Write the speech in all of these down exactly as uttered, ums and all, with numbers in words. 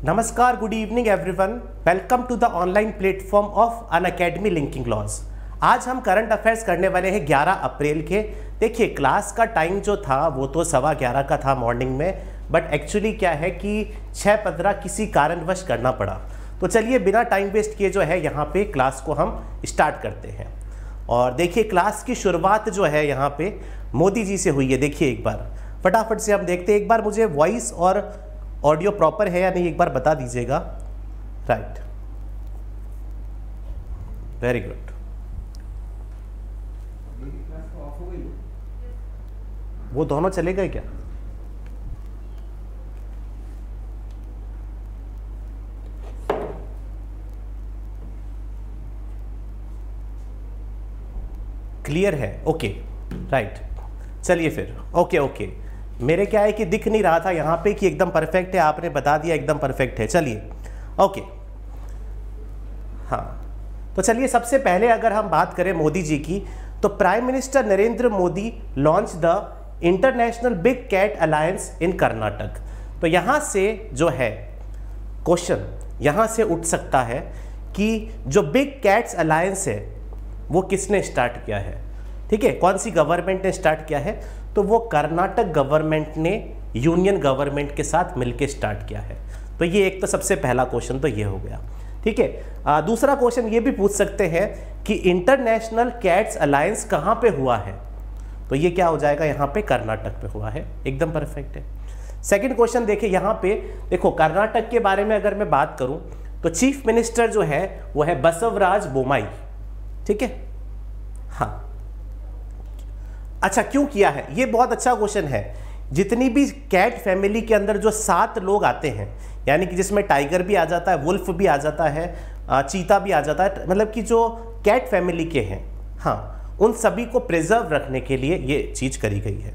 नमस्कार, good evening everyone. Welcome to the online platform of Unacademy linking laws. आज हम current affairs करने वाले हैं ग्यारह अप्रैल के। देखिए, क्लास का टाइम जो था वो तो सवा ग्यारह का था मॉर्निंग में, बट एक्चुअली क्या है कि छः पंद्रह किसी कारणवश करना पड़ा। तो चलिए बिना टाइम वेस्ट किए जो है यहाँ पे क्लास को हम स्टार्ट करते हैं। और देखिए, क्लास की शुरुआत जो है यहाँ पे मोदी जी से हुई है। देखिए एक बार फटाफट से हम देखते हैं। एक बार मुझे वॉइस और ऑडियो प्रॉपर है या नहीं एक बार बता दीजिएगा। Right, very good. वो दोनों चले गए क्या? क्लियर है? Okay, right. चलिए फिर, ओके ओके। मेरे क्या है कि दिख नहीं रहा था यहाँ पे कि एकदम परफेक्ट है, आपने बता दिया एकदम परफेक्ट है। चलिए ओके, हाँ। तो चलिए सबसे पहले अगर हम बात करें मोदी जी की, तो prime minister Narendra Modi launch the international big cat alliance in Karnataka. तो यहाँ से जो है क्वेश्चन यहाँ से उठ सकता है कि जो बिग कैट्स अलायंस है वो किसने स्टार्ट किया है। ठीक है, कौन सी गवर्नमेंट ने स्टार्ट किया है? तो वो कर्नाटक गवर्नमेंट ने यूनियन गवर्नमेंट के साथ मिलकर स्टार्ट किया है। तो ये एक तो सबसे पहला क्वेश्चन तो ये हो गया। ठीक है, आ, दूसरा क्वेश्चन ये भी पूछ सकते हैं कि इंटरनेशनल कैट्स अलायंस कहाँ पे हुआ है। तो ये क्या हो जाएगा, यहाँ पे कर्नाटक पे हुआ है। एकदम परफेक्ट है। सेकंड क्वेश्चन देखिए यहाँ पे, देखो कर्नाटक के बारे में अगर मैं बात करूँ तो चीफ मिनिस्टर जो है वो है बसवराज बोम्माई। ठीक है, हाँ। अच्छा, क्यों किया है? ये बहुत अच्छा क्वेश्चन है। जितनी भी कैट फैमिली के अंदर जो सात लोग आते हैं, यानी कि जिसमें टाइगर भी आ जाता है, वुल्फ भी आ जाता है, चीता भी आ जाता है, मतलब कि जो कैट फैमिली के हैं, हाँ, उन सभी को प्रिजर्व रखने के लिए ये चीज करी गई है।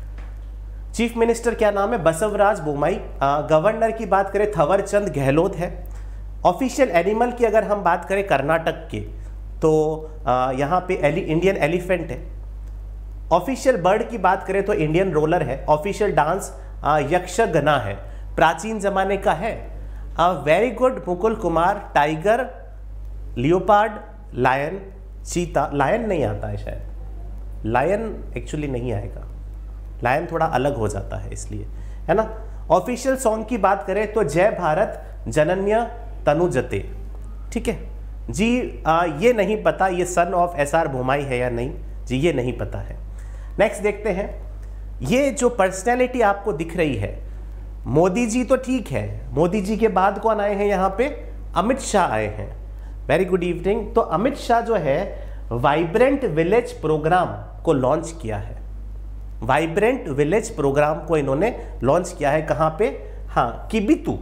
चीफ मिनिस्टर क्या नाम है? बसवराज बोम्माई। गवर्नर की बात करें थवरचंद गहलोत है। ऑफिशियल एनिमल की अगर हम बात करें कर्नाटक के, तो यहाँ पे एलि, इंडियन एलिफेंट है। ऑफिशियल बर्ड की बात करें तो इंडियन रोलर है। ऑफिशियल डांस यक्षगना है, प्राचीन जमाने का है। Very good Mukul Kumar. Tiger, leopard, lion, cheetah. Lion नहीं आता है शायद, लायन एक्चुअली नहीं आएगा, लायन थोड़ा अलग हो जाता है इसलिए, है ना। ऑफिशियल सॉन्ग की बात करें तो जय भारत जनन्य तनुजते। ठीक है जी, आ, ये नहीं पता ये son of S R Bommai है या नहीं जी, ये नहीं पता है। नेक्स्ट देखते हैं। ये जो पर्सनैलिटी आपको दिख रही है, मोदी जी तो ठीक है, मोदी जी के बाद कौन आए हैं यहाँ पे? अमित शाह आए हैं। Very good evening. तो अमित शाह जो है वाइब्रेंट विलेज प्रोग्राम को लॉन्च किया है। वाइब्रेंट विलेज प्रोग्राम को इन्होंने लॉन्च किया है। कहाँ पे? हाँ, किबितू,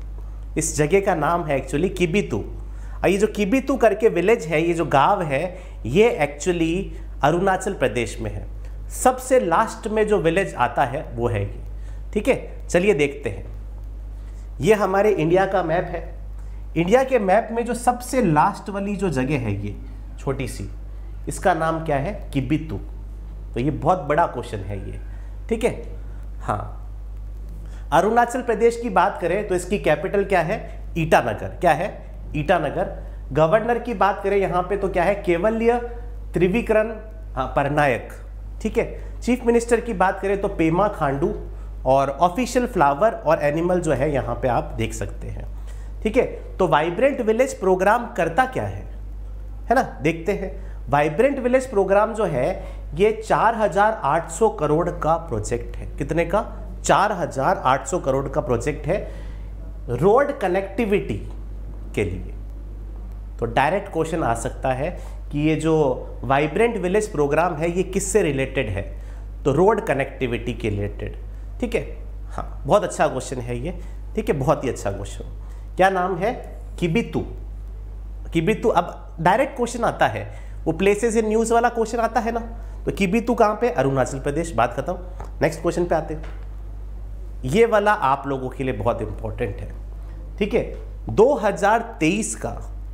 इस जगह का नाम है एक्चुअली किबितू। ये जो किबितू करके विलेज है, ये जो गांव है, ये एक्चुअली अरुणाचल प्रदेश में है। सबसे लास्ट में जो विलेज आता है वो है ये। ठीक है, चलिए देखते हैं। ये हमारे इंडिया का मैप है। इंडिया के मैप में जो सबसे लास्ट वाली जो जगह है ये छोटी सी, इसका नाम क्या है? किबितू। तो ये बहुत बड़ा क्वेश्चन है ये। ठीक है, हाँ। अरुणाचल प्रदेश की बात करें तो इसकी कैपिटल क्या है? ईटानगर। क्या है? ईटानगर। गवर्नर की बात करें यहाँ पे तो क्या है? केवल्य त्रिविक्रम परनायक। ठीक है। चीफ मिनिस्टर की बात करें तो पेमा खांडू। और ऑफिशियल फ्लावर और एनिमल जो है यहाँ पे आप देख सकते हैं। ठीक है, तो वाइब्रेंट विलेज प्रोग्राम करता क्या है, है ना? देखते हैं। वाइब्रेंट विलेज प्रोग्राम जो है ये चार हजार आठ सौ करोड़ का प्रोजेक्ट है। कितने का? चार हजार आठ सौ करोड़ का प्रोजेक्ट है रोड कनेक्टिविटी के लिए। तो डायरेक्ट क्वेश्चन आ सकता है कि ये जो वाइब्रेंट विलेज प्रोग्राम है ये किससे रिलेटेड है? तो रोड कनेक्टिविटी के रिलेटेड। ठीक है, हाँ, बहुत अच्छा क्वेश्चन है ये। ठीक है, बहुत ही अच्छा क्वेश्चन। क्या नाम है? किबितू। किबितू। अब डायरेक्ट क्वेश्चन आता है, वो प्लेसेस इन न्यूज़ वाला क्वेश्चन आता है ना। तो किबितू कहाँ पे? अरुणाचल प्रदेश। बात खत्म। नेक्स्ट क्वेश्चन पे आते हैं। ये वाला आप लोगों के लिए बहुत इंपॉर्टेंट है। ठीक है, दो हज़ार तेईस का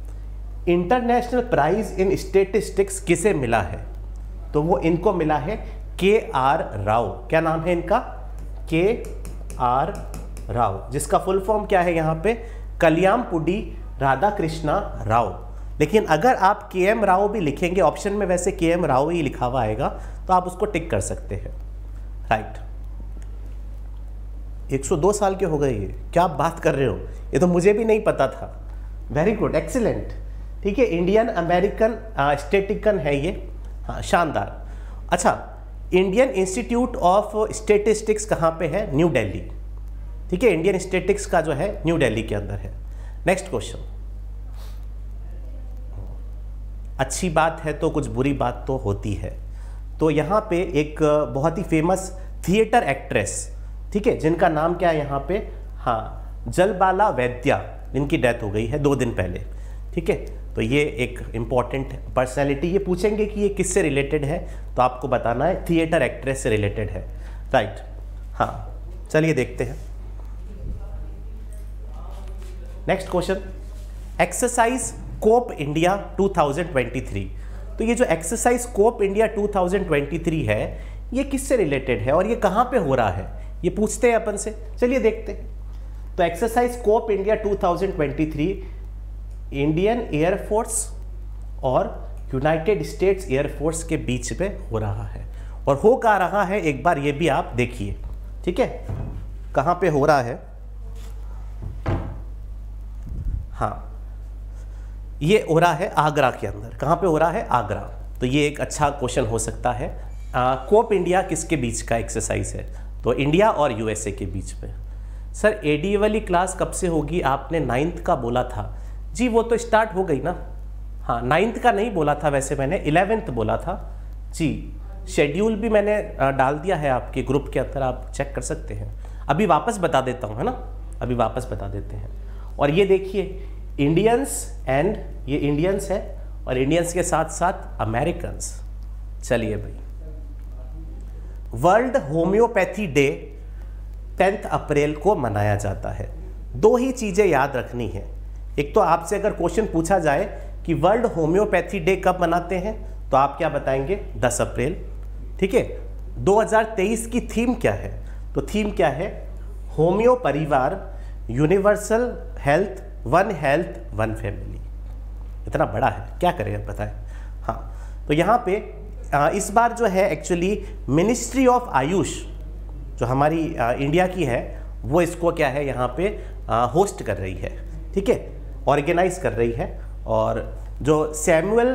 इंटरनेशनल प्राइज इन स्टेटिस्टिक्स किसे मिला है? तो वो इनको मिला है के आर राव। क्या नाम है इनका? के आर राव, जिसका फुल फॉर्म क्या है यहाँ पे, कल्यामपुडी राधा कृष्णा राव। लेकिन अगर आप के एम राव भी लिखेंगे, ऑप्शन में वैसे के एम राव ही लिखा हुआ आएगा, तो आप उसको टिक कर सकते हैं। राइट, एक सौ दो साल के हो गए ये, क्या आप बात कर रहे हो, ये तो मुझे भी नहीं पता था। Very good, excellent. ठीक है, इंडियन अमेरिकन स्टेटिकन है ये, हाँ शानदार। अच्छा, इंडियन इंस्टीट्यूट ऑफ स्टेटिस्टिक्स कहाँ पे है, न्यू दिल्ली। ठीक है, इंडियन स्टेटिक्स का जो है न्यू दिल्ली के अंदर है। नेक्स्ट क्वेश्चन, अच्छी बात है तो कुछ बुरी बात तो होती है। तो यहाँ पे एक बहुत ही फेमस थिएटर एक्ट्रेस, ठीक है, जिनका नाम क्या है यहाँ पे, हाँ जलबाला वैद्या, इनकी डेथ हो गई है दो दिन पहले। ठीक है, तो ये एक इम्पॉर्टेंट पर्सनैलिटी, ये पूछेंगे कि ये किससे रिलेटेड है, तो आपको बताना है थिएटर एक्ट्रेस से रिलेटेड है। राइट, हाँ चलिए देखते हैं। Next question, exercise cope India two thousand twenty three. तो ये जो exercise cope India two thousand twenty three है, ये किससे रिलेटेड है और ये कहाँ पे हो रहा है, ये पूछते हैं अपन से। चलिए देखते हैं। तो exercise cope India two thousand twenty three Indian air force और यूनाइटेड स्टेट्स एयरफोर्स के बीच में हो रहा है। और हो क्या रहा है एक बार ये भी आप देखिए। ठीक है, कहाँ पे हो रहा है, हाँ ये हो रहा है आगरा के अंदर। कहाँ पे हो रहा है, आगरा। तो ये एक अच्छा क्वेश्चन हो सकता है। कोप इंडिया किसके बीच का एक्सरसाइज है, तो इंडिया और यूएसए के बीच में। सर एडी वाली क्लास कब से होगी, आपने नाइन्थ का बोला था जी, वो तो स्टार्ट हो गई ना। हाँ नाइन्थ का नहीं बोला था वैसे, मैंने इलेवेंथ बोला था जी। शेड्यूल भी मैंने डाल दिया है आपके ग्रुप के अंदर, आप चेक कर सकते हैं। अभी वापस बता देता हूँ, है ना, अभी वापस बता देते हैं। और ये देखिए इंडियंस एंड ये इंडियंस है और इंडियंस के साथ साथ अमेरिकन्स। चलिए भाई, world homeopathy day tenth April को मनाया जाता है। दो ही चीज़ें याद रखनी है। एक तो आपसे अगर क्वेश्चन पूछा जाए कि वर्ल्ड होम्योपैथी डे कब मनाते हैं, तो आप क्या बताएंगे, दस अप्रैल। ठीक है, दो हज़ार तेईस की थीम क्या है, तो थीम क्या है, होम्यो परिवार, universal health, one health one family. इतना बड़ा है, क्या करें अब बताएं। हाँ, तो यहाँ पे आ, इस बार जो है एक्चुअली मिनिस्ट्री ऑफ आयुष जो हमारी आ, इंडिया की है, वो इसको क्या है यहाँ पे आ, होस्ट कर रही है। ठीक है, ऑर्गेनाइज कर रही है। और जो सैमुअल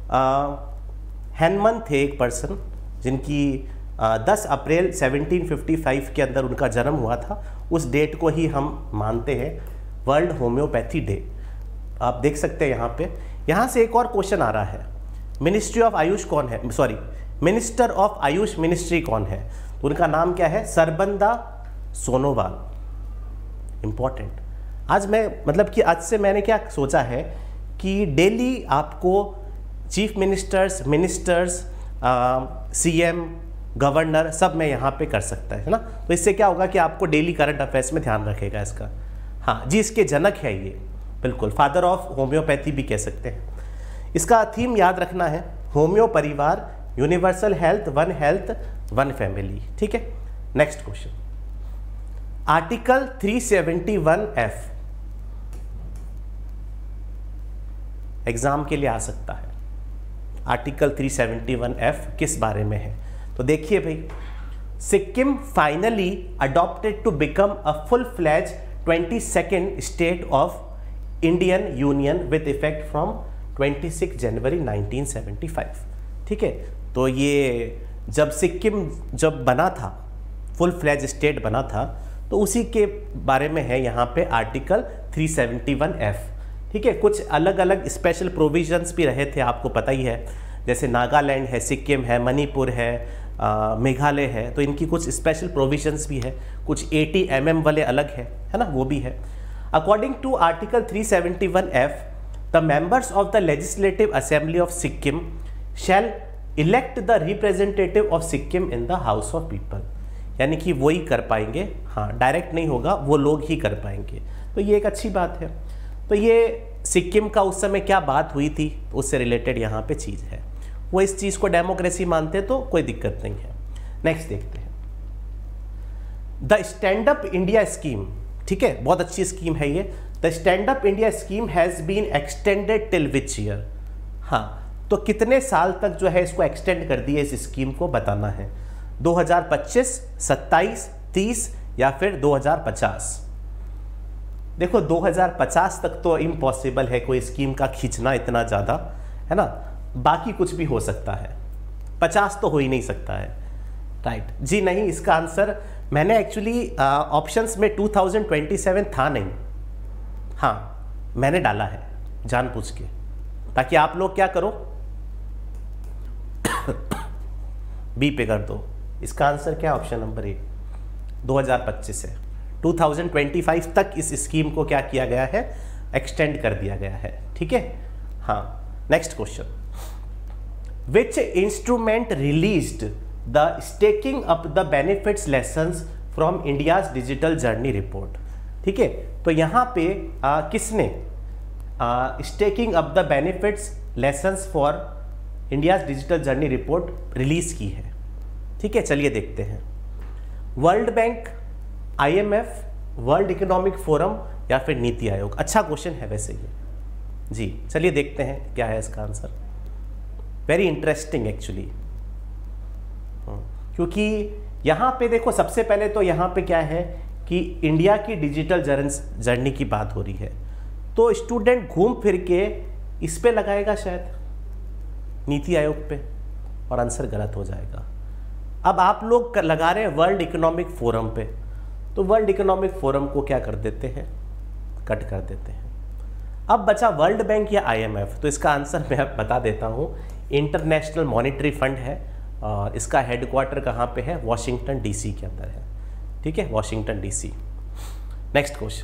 हैनमन थे एक पर्सन, जिनकी आ, दस अप्रैल सेवनटीन फिफ्टी फाइव के अंदर उनका जन्म हुआ था, उस डेट को ही हम मानते हैं वर्ल्ड होम्योपैथी डे। आप देख सकते हैं यहाँ पे। यहाँ से एक और क्वेश्चन आ रहा है, मिनिस्ट्री ऑफ आयुष कौन है, sorry minister of Ayush ministry कौन है, तो उनका नाम क्या है, सरबंदा सोनोवाल। इंपॉर्टेंट। आज मैं मतलब कि आज से मैंने क्या सोचा है कि डेली आपको chief ministers, ministers, CM, governor सब मैं यहाँ पे कर सकता है ना। तो इससे क्या होगा कि आपको डेली करंट अफेयर्स में ध्यान रखेगा इसका। हाँ जी, इसके जनक है ये, बिल्कुल फादर ऑफ होम्योपैथी भी कह सकते हैं। इसका थीम याद रखना है, होम्यो परिवार, universal health, one health one family. ठीक है, next question, article three seventy one F exam के लिए आ सकता है। Article three seventy one F किस बारे में है, तो देखिए भाई, Sikkim finally adopted to become a full fledged twenty second state of Indian union with effect from twenty six January nineteen seventy five. ठीक है, तो ये जब सिक्किम जब बना था, फुल फ्लैज स्टेट बना था, तो उसी के बारे में है यहाँ पे article three seventy one F. ठीक है, कुछ अलग अलग स्पेशल प्रोविजंस भी रहे थे, आपको पता ही है, जैसे नागालैंड है, सिक्किम है, मणिपुर है, मेघालय है, तो इनकी कुछ स्पेशल प्रोविजंस भी है। कुछ एटी एम एम वाले अलग है है ना, वो भी है। According to article three seventy one F, the members of the legislative assembly of Sikkim shall elect the representative of Sikkim in the house of people. यानी कि वो ही कर पाएंगे, हाँ डायरेक्ट नहीं होगा, वो लोग ही कर पाएंगे। तो ये एक अच्छी बात है। तो ये सिक्किम का उस समय क्या बात हुई थी, उससे रिलेटेड यहाँ पे चीज़ है। वो इस चीज़ को डेमोक्रेसी मानते तो कोई दिक्कत नहीं है। नेक्स्ट देखते हैं, the stand up India scheme ठीक है, बहुत अच्छी स्कीम है ये। The stand up India scheme has been extended till which year. हाँ, तो कितने साल तक जो है इसको एक्सटेंड कर दिए, इस स्कीम को बताना है। दो हज़ार पच्चीस, सत्ताईस, तीस या फिर दो हज़ार पचास। देखो दो हज़ार पचास तक तो इम्पॉसिबल है कोई स्कीम का खींचना इतना ज़्यादा, है ना, बाकी कुछ भी हो सकता है, पचास तो हो ही नहीं सकता है, राइट जी। नहीं, इसका आंसर मैंने एक्चुअली ऑप्शंस में टू थाउज़ेंड ट्वेंटी सेवन था नहीं, हाँ मैंने डाला है जानबूझ के, ताकि आप लोग क्या करो बी पे कर दो। इसका आंसर क्या, ऑप्शन नंबर ए, दो हज़ार पच्चीस है। दो हज़ार पच्चीस तक इस स्कीम को क्या किया गया है, एक्सटेंड कर दिया गया है, ठीक है। हाँ, next question, which instrument released the stacking up the benefits lessons from India's digital journey report. ठीक है, तो यहाँ पे आ, किसने stacking up the benefits lessons for India's digital journey report release की है। ठीक है, चलिए देखते हैं। World Bank, IMF, World Economic Forum या फिर नीति आयोग। अच्छा क्वेश्चन है वैसे ये जी। चलिए देखते हैं क्या है इसका आंसर। वेरी इंटरेस्टिंग एक्चुअली, क्योंकि यहाँ पे देखो सबसे पहले तो यहाँ पे क्या है कि इंडिया की डिजिटल जर्नी की बात हो रही है, तो स्टूडेंट घूम फिर के इस पे लगाएगा शायद नीति आयोग पे, और आंसर गलत हो जाएगा। अब आप लोग लगा रहे हैं वर्ल्ड इकोनॉमिक फोरम पे, तो वर्ल्ड इकोनॉमिक फोरम को क्या कर देते हैं, कट कर देते हैं। अब बचा वर्ल्ड बैंक या आईएमएफ, तो इसका आंसर मैं बता देता हूँ, इंटरनेशनल मॉनेटरी फंड है और इसका हेडक्वार्टर कहाँ पे है, वॉशिंगटन डीसी के अंदर है। ठीक है, Washington DC. Next question,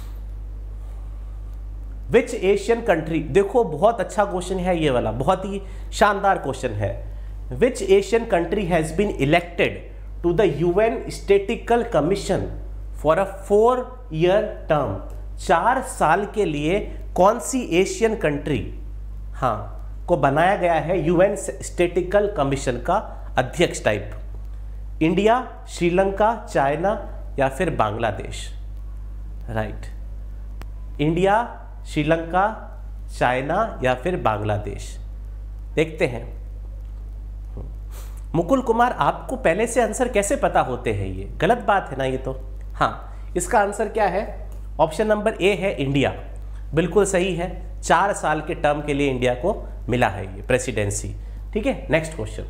which Asian country, देखो बहुत अच्छा क्वेश्चन है ये वाला, बहुत ही शानदार क्वेश्चन है। Which Asian country has been elected to the UN Statistical Commission for a four year term. चार साल के लिए कौन सी एशियन कंट्री हाँ को बनाया गया है यूएन स्टैटिस्टिकल कमीशन का अध्यक्ष टाइप। इंडिया, श्रीलंका, चाइना या फिर Bangladesh. Right, India, Sri Lanka, China या फिर बांग्लादेश। देखते हैं। मुकुल कुमार, आपको पहले से आंसर कैसे पता होते हैं, ये गलत बात है ना ये तो। हाँ, इसका आंसर क्या है, ऑप्शन नंबर ए है इंडिया, बिल्कुल सही है। चार साल के टर्म के लिए इंडिया को मिला है ये प्रेसिडेंसी। ठीक है, नेक्स्ट क्वेश्चन।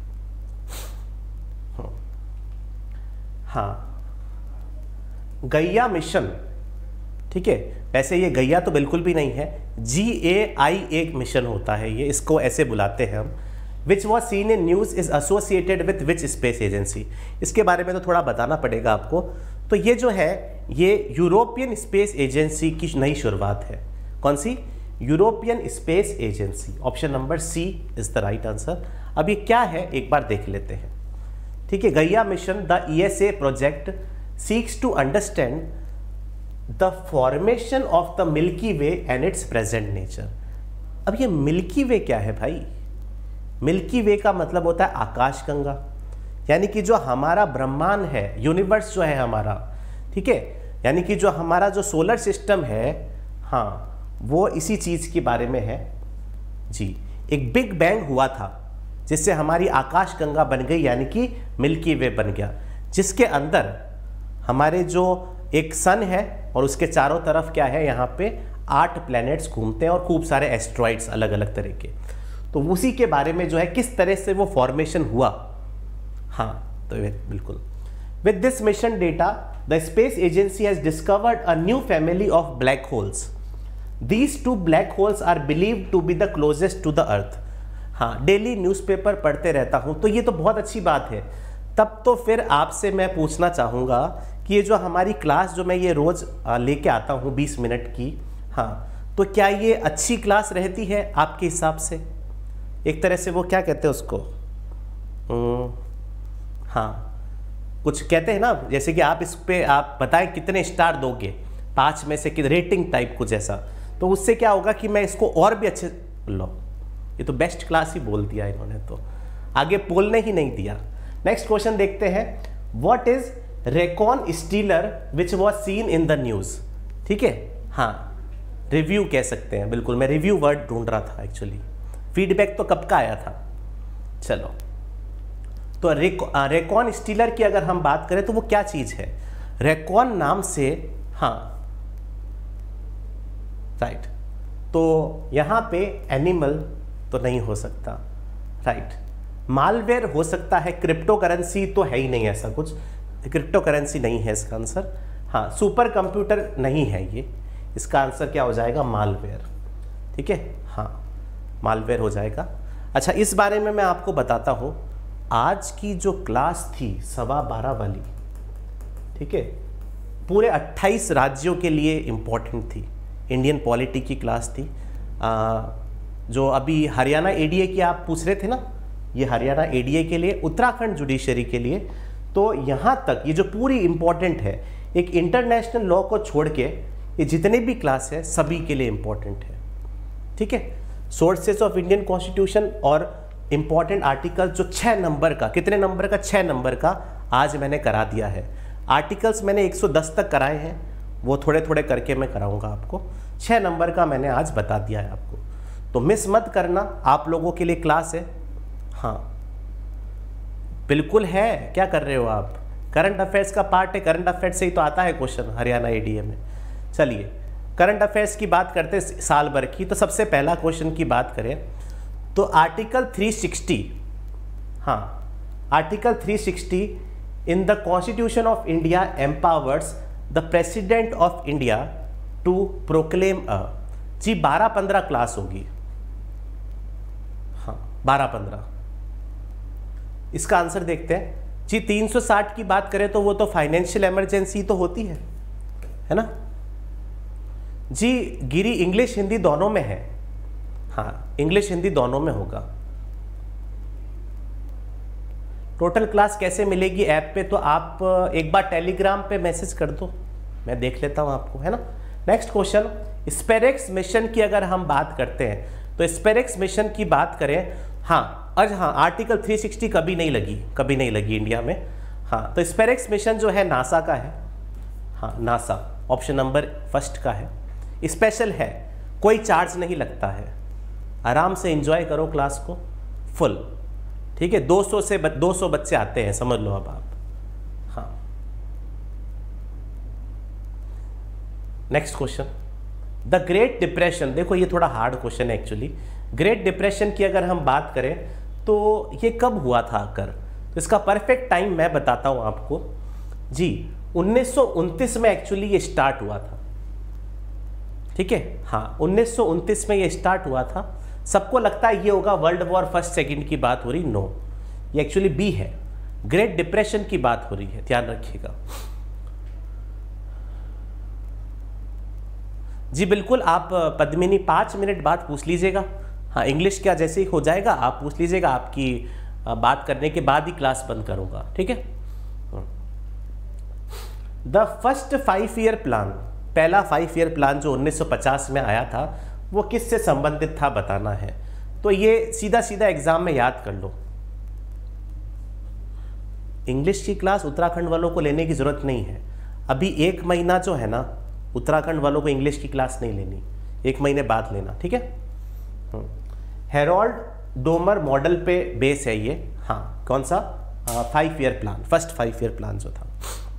हाँ, गैया मिशन। ठीक है, वैसे ये गैया तो बिल्कुल भी नहीं है, जी ए आई एक मिशन होता है ये, इसको ऐसे बुलाते हैं हम। Which was seen in news is associated with which space agency. इसके बारे में तो थोड़ा बताना पड़ेगा आपको। तो ये जो है ये यूरोपियन स्पेस एजेंसी की नई शुरुआत है। कौन सी, European Space Agency. Option number C is the right answer. अब ये क्या है एक बार देख लेते हैं। ठीक है, Gaia mission the E S A project seeks to understand the formation of the Milky Way and its present nature. अब ये मिल्की वे क्या है भाई, मिल्की वे का मतलब होता है आकाशगंगा, यानी कि जो हमारा ब्रह्मांड है, यूनिवर्स जो है हमारा, ठीक है, यानी कि जो हमारा जो सोलर सिस्टम है, हाँ वो इसी चीज़ के बारे में है जी। एक बिग बैंग हुआ था जिससे हमारी आकाशगंगा बन गई, यानी कि मिल्की वे बन गया, जिसके अंदर हमारे जो एक सन है और उसके चारों तरफ क्या है, यहाँ पे आठ प्लैनेट्स घूमते हैं और खूब सारे एस्ट्रॉइड्स अलग अलग तरह के। तो उसी के बारे में जो है किस तरह से वो फॉर्मेशन हुआ। हाँ, तो बिल्कुल। With this mission data the space agency has discovered a new family of black holes. These two black holes are believed to be the closest to the Earth. हाँ, डेली न्यूज़पेपर पढ़ते रहता हूँ, तो ये तो बहुत अच्छी बात है। तब तो फिर आपसे मैं पूछना चाहूँगा कि ये जो हमारी क्लास जो मैं ये रोज़ लेके आता हूँ बीस मिनट की, हाँ, तो क्या ये अच्छी क्लास रहती है आपके हिसाब से? एक तरह से वो क्या कहते हैं उसको, हाँ कुछ कहते हैं ना, जैसे कि आप इस पे आप बताएं कितने स्टार दोगे, पाँच में से कि रेटिंग टाइप कुछ ऐसा, तो उससे क्या होगा कि मैं इसको और भी अच्छे, लो ये तो बेस्ट क्लास ही बोल दिया इन्होंने, तो आगे बोलने ही नहीं दिया। नेक्स्ट क्वेश्चन देखते हैं। What is recon stealer which was seen in the news. ठीक है, हाँ रिव्यू कह सकते हैं, बिल्कुल मैं रिव्यू वर्ड ढूंढ रहा था एक्चुअली। फीडबैक तो कब का आया था। चलो, तो रेको, रेकॉन स्टीलर की अगर हम बात करें तो वो क्या चीज है, रेकॉन नाम से, हाँ राइट, तो यहां पे एनिमल तो नहीं हो सकता, राइट। मालवेयर हो सकता है, क्रिप्टो करेंसी तो है ही नहीं, ऐसा कुछ क्रिप्टो करेंसी नहीं है इसका आंसर। हाँ, सुपर कंप्यूटर नहीं है ये, इसका आंसर क्या हो जाएगा, मालवेयर। ठीक है, हाँ मालवेयर हो जाएगा। अच्छा, इस बारे में मैं आपको बताता हूँ, आज की जो क्लास थी सवा बारह वाली, ठीक है, पूरे अट्ठाईस राज्यों के लिए इम्पोर्टेंट थी, इंडियन पॉलिटी की क्लास थी। आ, जो अभी हरियाणा एडीए की आप पूछ रहे थे ना, ये हरियाणा एडीए के लिए, उत्तराखंड जुडिशरी के लिए, तो यहाँ तक ये जो पूरी इम्पोर्टेंट है, एक इंटरनेशनल लॉ को छोड़ के ये जितने भी क्लास है सभी के लिए इम्पोर्टेंट है। ठीक है, सोर्सेस ऑफ इंडियन कॉन्स्टिट्यूशन और इम्पॉर्टेंट आर्टिकल जो छः नंबर का, कितने नंबर का, छः नंबर का आज मैंने करा दिया है। आर्टिकल्स मैंने एक सौ दस तक कराए हैं, वो थोड़े थोड़े करके मैं कराऊंगा आपको। छः नंबर का मैंने आज बता दिया है आपको, तो मिस मत करना, आप लोगों के लिए क्लास है। हाँ बिल्कुल है, क्या कर रहे हो आप, करंट अफेयर्स का पार्ट है, करंट अफेयर्स से ही तो आता है क्वेश्चन हरियाणा एडीए में। चलिए करंट अफेयर्स की बात करते साल भर की, तो सबसे पहला क्वेश्चन की बात करें तो आर्टिकल तीन सौ साठ, हाँ आर्टिकल तीन सौ साठ in the constitution of India empowers the president of India to proclaim a, जी बारह पंद्रह क्लास होगी, हाँ बारह पंद्रह। इसका आंसर देखते हैं जी। तीन सौ साठ की बात करें तो वो तो फाइनेंशियल इमरजेंसी तो होती है, है ना जी। गिरी इंग्लिश हिंदी दोनों में है, हाँ इंग्लिश हिंदी दोनों में होगा। टोटल क्लास कैसे मिलेगी ऐप पे, तो आप एक बार टेलीग्राम पे मैसेज कर दो, मैं देख लेता हूँ आपको, है ना। नेक्स्ट क्वेश्चन, स्पेरेक्स मिशन की अगर हम बात करते हैं तो स्पेरेक्स मिशन की बात करें, हाँ आज हाँ आर्टिकल तीन सौ साठ कभी नहीं लगी, कभी नहीं लगी इंडिया में। हाँ तो स्पेरेक्स मिशन जो है नासा का है, हाँ नासा ऑप्शन नंबर फर्स्ट का है, स्पेशल है, कोई चार्ज नहीं लगता है, आराम से एंजॉय करो क्लास को फुल। ठीक है, दो सौ से दो सौ बच्चे आते हैं, समझ लो अब आप। हाँ next question, the Great Depression, देखो ये थोड़ा हार्ड क्वेश्चन है एक्चुअली। ग्रेट डिप्रेशन की अगर हम बात करें तो ये कब हुआ था आकर, तो इसका परफेक्ट टाइम मैं बताता हूं आपको जी। उन्नीस सौ उनतीस में एक्चुअली ये स्टार्ट हुआ था। ठीक है, हाँ उन्नीस सौ उनतीस में ये स्टार्ट हुआ था। सबको लगता है ये होगा वर्ल्ड वॉर फर्स्ट सेकंड की बात हो रही, नो ये एक्चुअली बी है, ग्रेट डिप्रेशन की बात हो रही है, ध्यान रखिएगा जी। बिल्कुल, आप पद्मिनी पाँच मिनट बाद पूछ लीजिएगा, हाँ इंग्लिश क्या जैसे ही हो जाएगा आप पूछ लीजिएगा, आपकी बात करने के बाद ही क्लास बंद करूँगा। ठीक है, the first five year plan, पहला फाइव ईयर प्लान जो उन्नीस सौ पचास में आया था वो किससे संबंधित था बताना है, तो ये सीधा सीधा एग्जाम में याद कर लो। इंग्लिश की क्लास उत्तराखंड वालों को लेने की जरूरत नहीं है, अभी एक महीना जो है ना उत्तराखंड वालों को इंग्लिश की क्लास नहीं लेनी, एक महीने बाद लेना। ठीक है, हेरोल्ड डोमर मॉडल पे बेस है ये, हाँ कौन सा, five year plan, first five year plan जो था।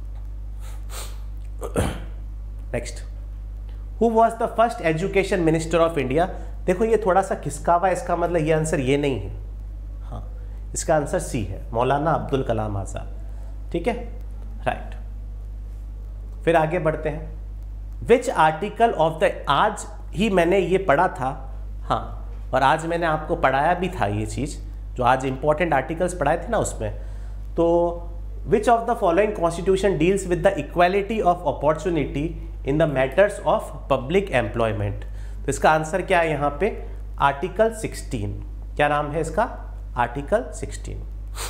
Next, who was the first education minister of India, देखो ये थोड़ा सा खिसका हुआ, इसका मतलब ये आंसर ये नहीं है, हाँ इसका आंसर सी है, मौलाना अब्दुल कलाम आजाद। ठीक है, राइट। फिर आगे बढ़ते हैं, विच आर्टिकल ऑफ द, आज ही मैंने ये पढ़ा था, हाँ और आज मैंने आपको पढ़ाया भी था ये चीज़, जो आज इंपॉर्टेंट आर्टिकल्स पढ़ाए थे ना उसमें, तो which of the following constitution deals with the equality of opportunity in the matters of public employment, तो इसका आंसर क्या है यहाँ पे, आर्टिकल सिक्सटीन, क्या नाम है इसका, आर्टिकल सिक्सटीन।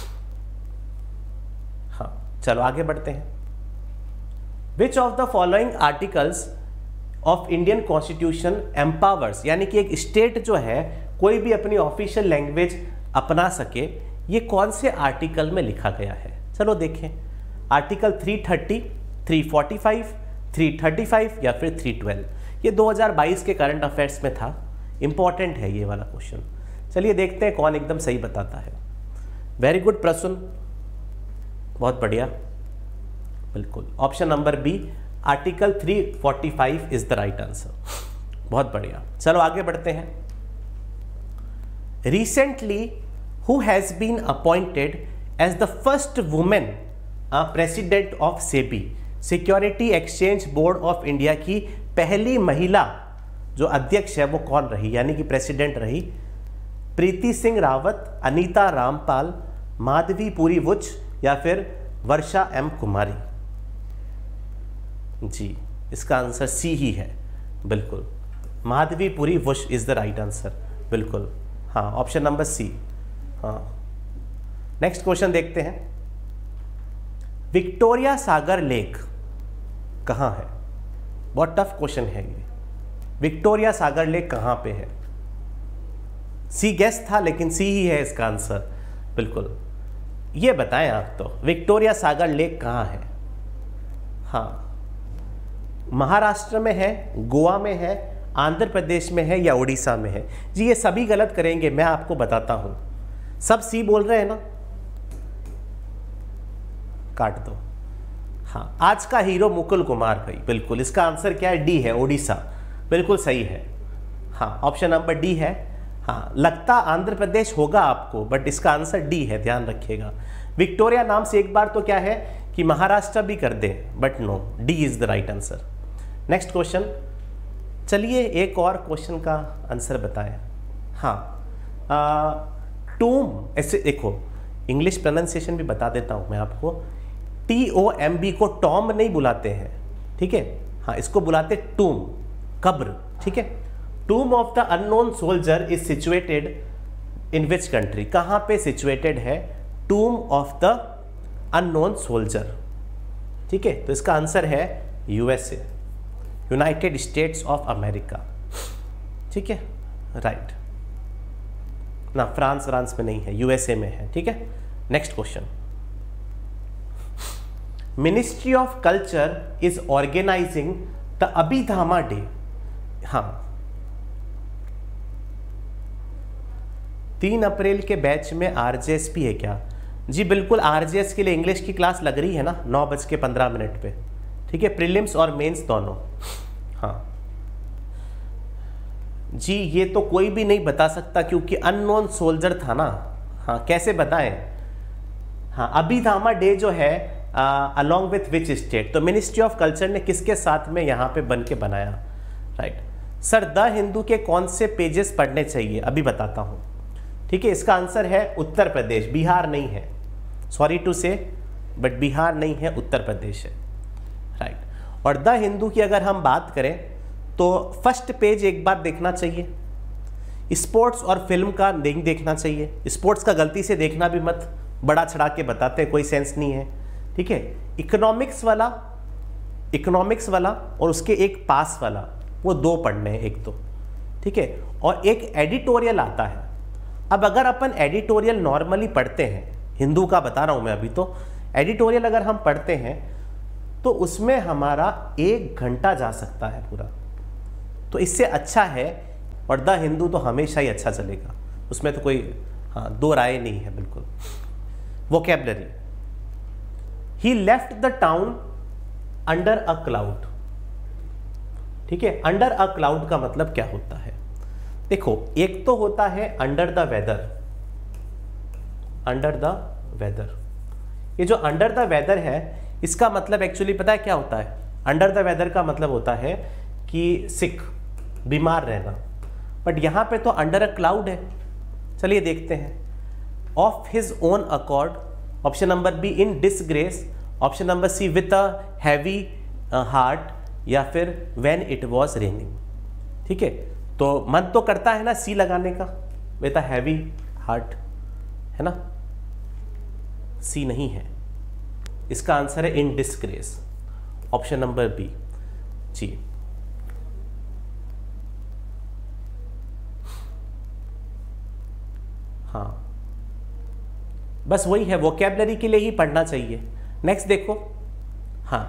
हाँ चलो आगे बढ़ते हैं, which of the following articles of Indian constitution empowers, यानी कि एक स्टेट जो है कोई भी अपनी ऑफिशियल लैंग्वेज अपना सके, ये कौन से आर्टिकल में लिखा गया है। चलो देखें, article three thirty, three forty five, three thirty five या फिर थ्री ट्वेल्व? ये दो हज़ार बाईस के करंट अफेयर्स में था, इंपॉर्टेंट है ये वाला क्वेश्चन। चलिए देखते हैं कौन एकदम सही बताता है। वेरी गुड प्रसून, बहुत बढ़िया, बिल्कुल option number B article three forty five is the right answer, बहुत बढ़िया। चलो आगे बढ़ते हैं। Recently who has been appointed as the first women president of SEBI, security exchange board of India की पहली महिला जो अध्यक्ष है वो कौन रही, यानी कि प्रेसिडेंट रही? प्रीति सिंह रावत, अनीता रामपाल, माधवी पुरी वुच या फिर वर्षा एम कुमारी? जी, इसका आंसर सी ही है, बिल्कुल Madhabi Puri Buch is the right answer, बिल्कुल हाँ, ऑप्शन नंबर सी। हाँ, नेक्स्ट क्वेश्चन देखते हैं। विक्टोरिया सागर लेक कहाँ है? बहुत टफ क्वेश्चन है ये। विक्टोरिया सागर लेक कहाँ पे है? सी गेस था लेकिन सी ही है इसका आंसर, बिल्कुल। ये बताएं आप तो, विक्टोरिया सागर लेक कहाँ है? हाँ, महाराष्ट्र में है, गोवा में है, आंध्र प्रदेश में है या उड़ीसा में है? जी ये सभी गलत करेंगे, मैं आपको बताता हूं। सब सी बोल रहे हैं ना, काट दो। हाँ, आज का हीरो मुकुल कुमार भाई, बिल्कुल इसका आंसर क्या है? डी है, उड़ीसा, बिल्कुल सही है। हाँ, ऑप्शन नंबर डी है। हाँ, लगता आंध्र प्रदेश होगा आपको, बट इसका आंसर डी है, ध्यान रखिएगा। विक्टोरिया नाम से एक बार तो क्या है कि महाराष्ट्र भी कर दें, but no, D is the right answer. Next question, चलिए एक और क्वेश्चन का आंसर बताएं। हाँ, टूम, ऐसे देखो इंग्लिश प्रोनाउंसिएशन भी बता देता हूँ मैं आपको। टी ओ एम बी को टॉम नहीं बुलाते हैं, ठीक है? हाँ, इसको बुलाते टूम, कब्र, ठीक है? Tomb of the unknown soldier is situated in which country? कहाँ पे सिचुएटेड है tomb of the unknown soldier? ठीक है, तो इसका आंसर है USA, United States of America, ठीक है, राइट ना, फ्रांस फ्रांस में नहीं है, यूएसए में है, ठीक है। Next question, Ministry of Culture is organising the Abhidhamma Day. हाँ, तीन अप्रैल के बैच में आरजेएस भी है क्या? जी बिल्कुल, आरजेएस के लिए इंग्लिश की क्लास लग रही है ना, नौ बज के पंद्रह मिनट पे, ठीक है, प्रीलिम्स और मेंस दोनों। हाँ जी, ये तो कोई भी नहीं बता सकता क्योंकि अननोन सोल्जर था ना। हाँ, कैसे बताएं? हाँ, अभिधामा डे जो है अलोंग विथ विच स्टेट, तो मिनिस्ट्री ऑफ कल्चर ने किसके साथ में यहाँ पे बन के बनाया? राइट सर, द हिंदू के कौन से पेजेस पढ़ने चाहिए? अभी बताता हूँ, ठीक है। इसका आंसर है उत्तर प्रदेश, बिहार नहीं है, sorry to say, but Bihar नहीं है, उत्तर प्रदेश है, राइट। और द हिंदू की अगर हम बात करें तो फर्स्ट पेज एक बार देखना चाहिए, स्पोर्ट्स और फिल्म का नहीं देखना चाहिए। स्पोर्ट्स का गलती से देखना भी मत, बड़ा चढ़ा के बताते हैं, कोई सेंस नहीं है, ठीक है। इकोनॉमिक्स वाला, इकोनॉमिक्स वाला और उसके एक पास वाला, वो दो पढ़ने हैं एक तो, ठीक है। और एक एडिटोरियल आता है। अब अगर अपन एडिटोरियल नॉर्मली पढ़ते हैं, हिंदू का बता रहा हूँ मैं अभी, तो एडिटोरियल अगर हम पढ़ते हैं तो उसमें हमारा एक घंटा जा सकता है पूरा, तो इससे अच्छा है। और द हिंदू तो हमेशा ही अच्छा चलेगा, उसमें तो कोई हाँ दो राय नहीं है, बिल्कुल। Vocabulary, he left the town under a cloud, ठीक है। अंडर अ क्लाउड का मतलब क्या होता है? देखो, एक तो होता है under the weather, under the weather. ये जो अंडर द वेदर है, इसका मतलब एक्चुअली पता है क्या होता है? अंडर द वेदर का मतलब होता है कि सिक, बीमार रहना, बट यहां पे तो अंडर अ क्लाउड है। चलिए देखते हैं। Of his own accord, option number B in disgrace, option number C with a heavy heart, या फिर व्हेन इट वाज रेनिंग, ठीक है। तो मन तो करता है ना सी लगाने का, विद अ हैवी हार्ट, है ना, सी नहीं है, इसका आंसर है in disgrace, option number B. जी, हाँ, बस वही है, वोकैबुलरी के लिए ही पढ़ना चाहिए। नेक्स्ट देखो, हाँ,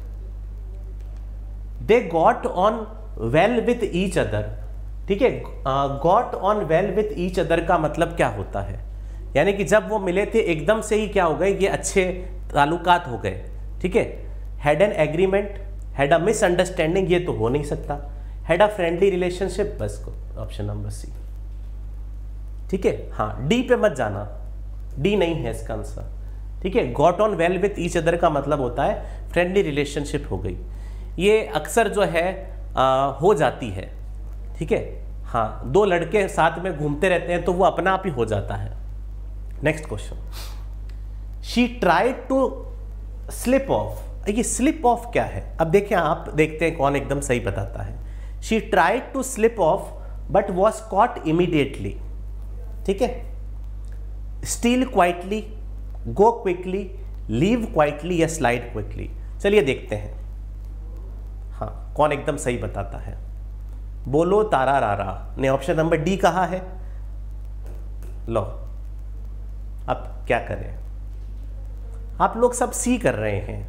they got on well with each other. ठीक है, got on well with each other का मतलब क्या होता है? यानी कि जब वो मिले थे एकदम से ही क्या हो गए, ये अच्छे ताल्लुकात हो गए। ठीक है, had an agreement, had a misunderstanding, ये तो हो नहीं सकता। हैड अ फ्रेंडली रिलेशनशिप, बस को ऑप्शन नंबर सी। ठीक है, हाँ, डी पे मत जाना, डी नहीं है इसका आंसर। ठीक है, got on well with each other का मतलब होता है फ्रेंडली रिलेशनशिप हो गई। ये अक्सर जो है आ, हो जाती है। ठीक है, हाँ, दो लड़के साथ में घूमते रहते हैं तो वो अपना आप ही हो जाता है। Next question, she tried to slip off. ये स्लिप ऑफ क्या है? अब देखिए, आप देखते हैं कौन एकदम सही बताता है। She tried to slip off but was caught immediately. ठीक है, steal quietly, go quickly, leave quietly या स्लाइड क्विकली। चलिए देखते हैं, हाँ, कौन एकदम सही बताता है। बोलो तारा रारा ने ऑप्शन नंबर डी कहा है। लो, अब क्या करें, आप लोग सब सी कर रहे हैं।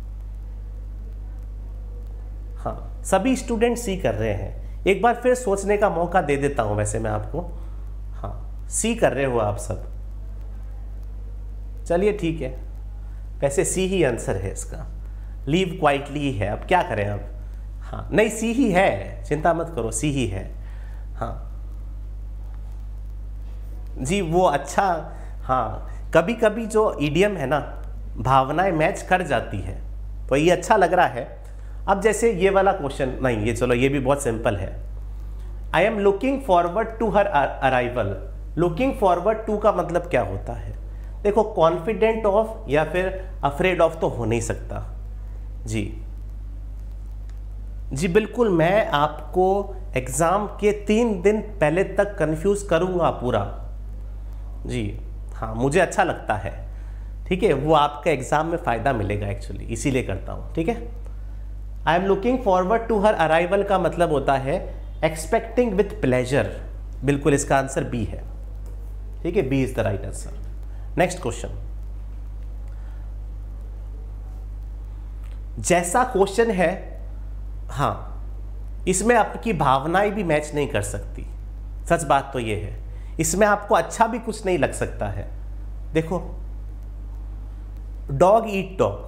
हाँ, सभी स्टूडेंट सी कर रहे हैं। एक बार फिर सोचने का मौका दे देता हूं वैसे मैं आपको। हाँ, सी कर रहे हो आप सब। चलिए ठीक है, वैसे सी ही आंसर है इसका, लीव क्वाइटली है। अब क्या करें अब? हाँ, नहीं, सी ही है, चिंता मत करो, सी ही है। हाँ जी, वो अच्छा, हाँ, कभी कभी जो ईडियम है ना, भावनाएं मैच कर जाती है, तो ये अच्छा लग रहा है। अब जैसे ये वाला क्वेश्चन, नहीं, ये चलो, ये भी बहुत सिंपल है। I am looking forward to her arrival. Looking forward to का मतलब क्या होता है? देखो, कॉन्फिडेंट ऑफ या फिर अफ्रेड ऑफ तो हो नहीं सकता। जी जी बिल्कुल, मैं आपको एग्ज़ाम के तीन दिन पहले तक कंफ्यूज करूंगा पूरा। जी हाँ, मुझे अच्छा लगता है। ठीक है, वो आपका एग्ज़ाम में फ़ायदा मिलेगा एक्चुअली, इसीलिए करता हूँ। ठीक है, I am looking forward to her arrival का मतलब होता है एक्सपेक्टिंग विथ प्लेजर। बिल्कुल, इसका आंसर बी है। ठीक है, B is the right answer. Next question, जैसा क्वेश्चन है, हाँ, इसमें आपकी भावनाएं भी मैच नहीं कर सकती। सच बात तो ये है, इसमें आपको अच्छा भी कुछ नहीं लग सकता है। देखो, डॉग ईट डॉग।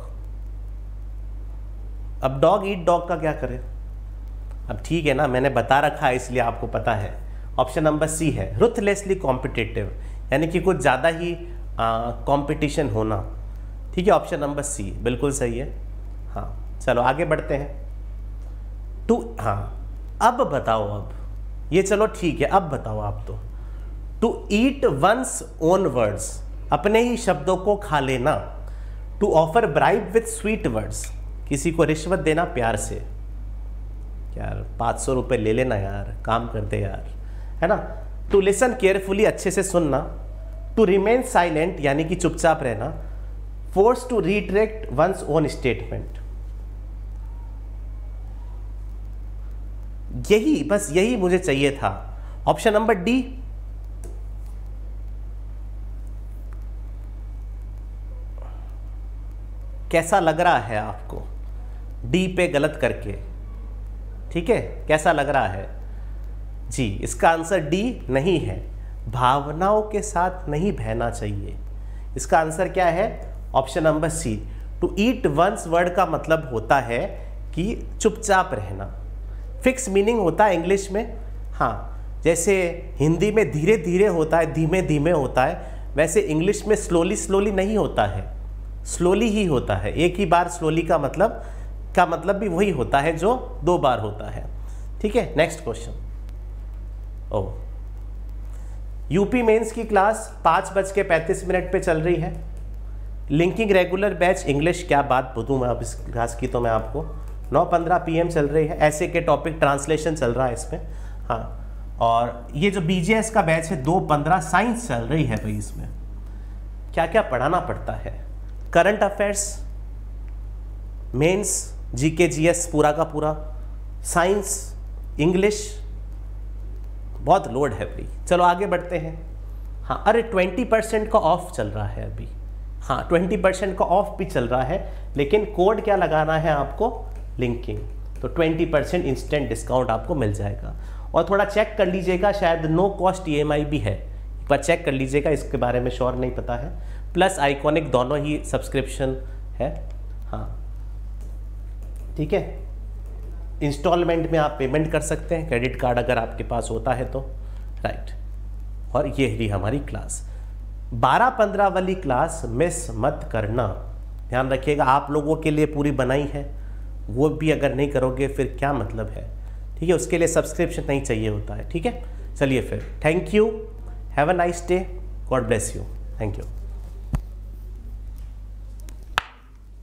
अब डॉग ईट डॉग का क्या करें? अब ठीक है ना, मैंने बता रखा है इसलिए आपको पता है। ऑप्शन नंबर सी है, रुथलेसली कॉम्पिटिटिव, यानी कि कुछ ज़्यादा ही कंपटीशन होना। ठीक है, ऑप्शन नंबर सी बिल्कुल सही है। हाँ, चलो आगे बढ़ते हैं। टू, हाँ, अब बताओ, अब ये चलो ठीक है, अब बताओ आप तो। To eat one's own words, अपने ही शब्दों को खा लेना। To offer bribe with sweet words, किसी को रिश्वत देना प्यार से। यार पाँच सौ रुपये ले लेना यार, काम करते यार, है ना। टू लिसन केयरफुली, अच्छे से सुनना। टू रिमेन साइलेंट, यानी कि चुपचाप रहना। Force to retract one's own statement. यही, बस यही मुझे चाहिए था। Option number D. कैसा लग रहा है आपको डी पे गलत करके? ठीक है, कैसा लग रहा है जी? इसका आंसर डी नहीं है, भावनाओं के साथ नहीं बहना चाहिए। इसका आंसर क्या है? Option number C. To eat one's word का मतलब होता है कि चुपचाप रहना। फिक्स मीनिंग होता है इंग्लिश में। हाँ, जैसे हिंदी में धीरे धीरे होता है, धीमे धीमे होता है, वैसे इंग्लिश में स्लोली स्लोली नहीं होता है, स्लोली ही होता है। एक ही बार स्लोली का मतलब का मतलब भी वही होता है जो दो बार होता है। ठीक है, next question. Oh, UP mains की क्लास पाँच बज के पैंतीस मिनट पे चल रही है। लिंकिंग रेगुलर बैच इंग्लिश, क्या बात बताऊँ मैं अब इस क्लास की, तो मैं आपको नौ पंद्रह पी एम चल रही है। ऐसे के टॉपिक ट्रांसलेशन चल रहा है इसमें। हाँ, और ये जो बी जे एस का बैच है दो पंद्रह साइंस चल रही है भाई। इसमें क्या क्या पढ़ाना पड़ता है? करंट अफेयर्स, मेंस, जी के जी एस पूरा का पूरा, साइंस, इंग्लिश, बहुत लोड है भाई। चलो आगे बढ़ते हैं। हाँ, अरे ट्वेंटी परसेंट का ऑफ चल रहा है अभी। हाँ ट्वेंटी परसेंट का ऑफ भी चल रहा है, लेकिन कोड क्या लगाना है आपको, लिंकिंग, तो ट्वेंटी परसेंट इंस्टेंट डिस्काउंट आपको मिल जाएगा। और थोड़ा चेक कर लीजिएगा, शायद no cost E M I भी है, एक बार चेक कर लीजिएगा, इसके बारे में श्योर नहीं पता है। प्लस आइकॉनिक दोनों ही सब्सक्रिप्शन है। हाँ ठीक है, इंस्टॉलमेंट में आप पेमेंट कर सकते हैं, क्रेडिट कार्ड अगर आपके पास होता है तो, राइट। और ये रही हमारी क्लास, बारह पंद्रह वाली क्लास मिस मत करना, ध्यान रखिएगा, आप लोगों के लिए पूरी बनाई है, वो भी अगर नहीं करोगे फिर क्या मतलब है, ठीक है, उसके लिए सब्सक्रिप्शन नहीं चाहिए होता है, ठीक है। चलिए फिर, thank you, have a nice day, God bless you, thank you.